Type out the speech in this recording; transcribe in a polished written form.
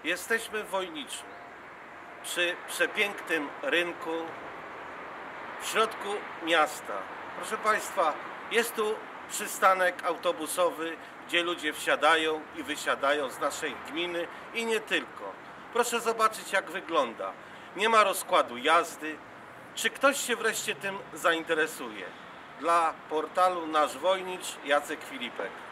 Jesteśmy w Wojniczu, przy przepięknym rynku, w środku miasta. Proszę Państwa, jest tu przystanek autobusowy, gdzie ludzie wsiadają i wysiadają z naszej gminy i nie tylko. Proszę zobaczyć, jak wygląda. Nie ma rozkładu jazdy. Czy ktoś się wreszcie tym zainteresuje? Dla portalu Nasz Wojnicz, Jacek Filipek.